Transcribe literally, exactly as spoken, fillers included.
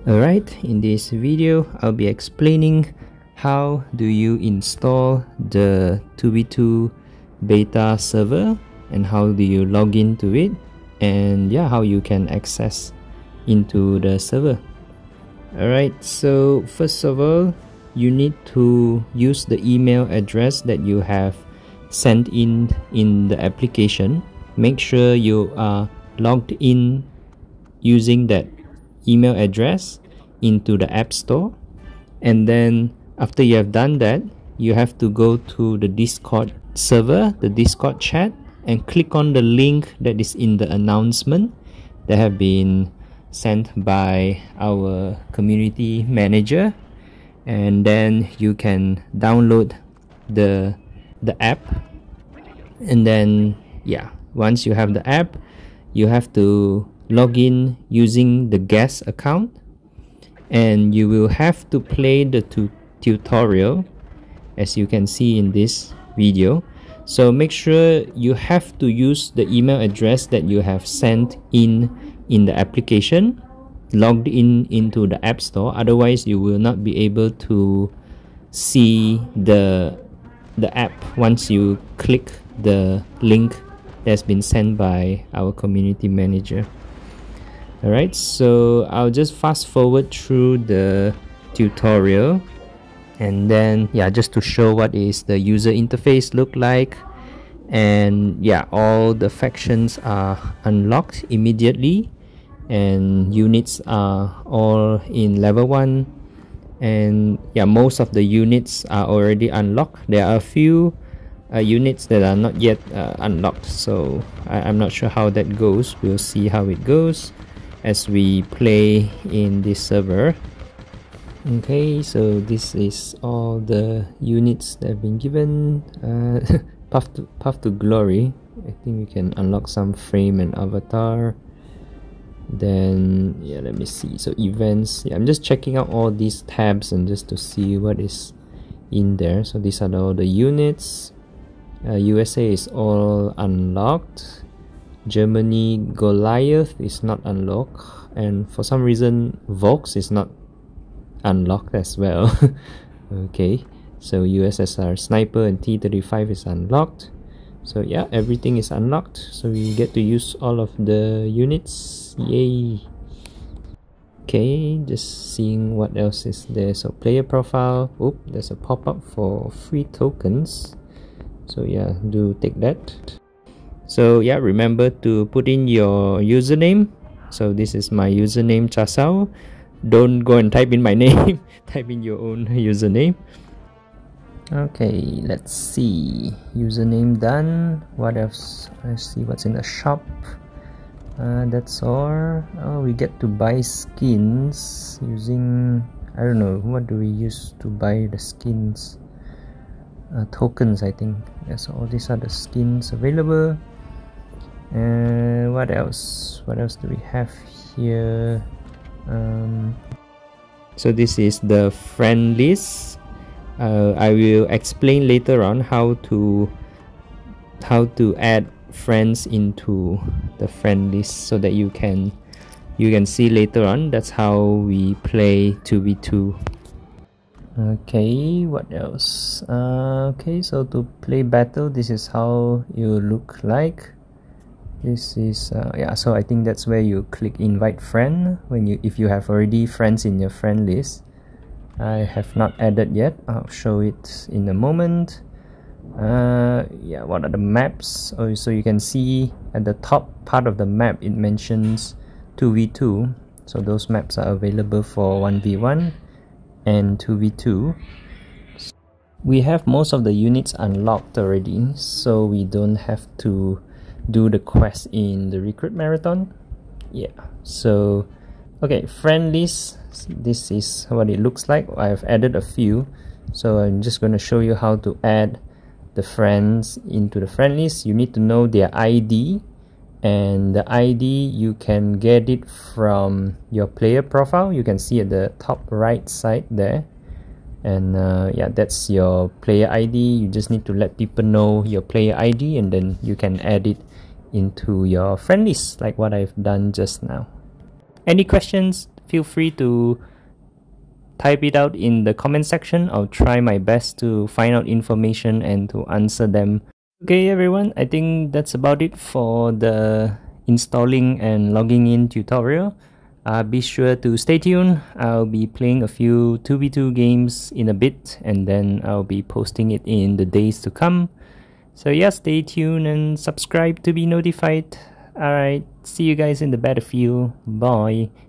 Alright, in this video I'll be explaining how do you install the two v two beta server and how do you log into it, and yeah, how you can access into the server. Alright, so first of all, you need to use the email address that you have sent in in the application. Make sure you are logged in using that email address into the App Store, and then after you have done that, you have to go to the Discord server, the Discord chat, and click on the link that is in the announcement that have been sent by our community manager, and then you can download the the app. And then yeah, once you have the app, you have to log in using the guest account, and you will have to play the tu tutorial as you can see in this video. So make sure you have to use the email address that you have sent in in the application, logged in into the App Store. Otherwise you will not be able to see the the app once you click the link that's been sent by our community manager. Alright, so I'll just fast forward through the tutorial, and then yeah, just to show what is the user interface look like. And yeah, all the factions are unlocked immediately, and units are all in level one, and yeah, most of the units are already unlocked. There are a few uh, units that are not yet uh, unlocked, so I I'm not sure how that goes. We'll see how it goes as we play in this server. Okay, so this is all the units that have been given. uh, path, to, path to glory, I think we can unlock some frame and avatar. Then yeah, let me see, so events, yeah, I'm just checking out all these tabs and just to see what is in there. So these are all the units. uh, U S A is all unlocked. Germany Goliath is not unlocked, and for some reason Vox is not unlocked as well. Okay, so U S S R Sniper and T thirty-five is unlocked. So yeah, everything is unlocked, so we get to use all of the units. Yay. Okay, just seeing what else is there. So player profile, oop, there's a pop-up for free tokens, so yeah, do take that. So yeah, remember to put in your username. So this is my username, Chasao. Don't go and type in my name. Type in your own username. Okay, let's see. Username done. What else? Let's see what's in the shop. Uh, that's all. Oh, we get to buy skins using, I don't know, what do we use to buy the skins? Uh, tokens, I think. Yeah, so all these are the skins available. And uh, what else? What else do we have here? Um, so this is the friend list. Uh, I will explain later on how to how to add friends into the friend list so that you can you can see later on. That's how we play two v two. Okay, what else? Uh, okay, so to play battle, this is how you look like. This is uh, yeah, so I think that's where you click invite friend when you if you have already friends in your friend list. I have not added yet. I'll show it in a moment. Uh, yeah, what are the maps? Oh, so you can see at the top part of the map it mentions two v two, so those maps are available for one v one and two v two. We have most of the units unlocked already, so we don't have to do the quest in the recruit marathon. Yeah, so okay, friend list, this is what it looks like. I've added a few, so I'm just going to show you how to add the friends into the friend list. You need to know their I D, and the I D you can get it from your player profile. You can see at the top right side there, and uh, yeah, that's your player I D. You just need to let people know your player I D, and then you can add it into your friend list like what I've done just now. Any questions? feel free to type it out in the comment section. I'll try my best to find out information and to answer them. Okay everyone, I think that's about it for the installing and logging in tutorial. Uh, be sure to stay tuned. I'll be playing a few two v two games in a bit, and then I'll be posting it in the days to come. So yeah, stay tuned and subscribe to be notified. Alright, see you guys in the battlefield. Bye.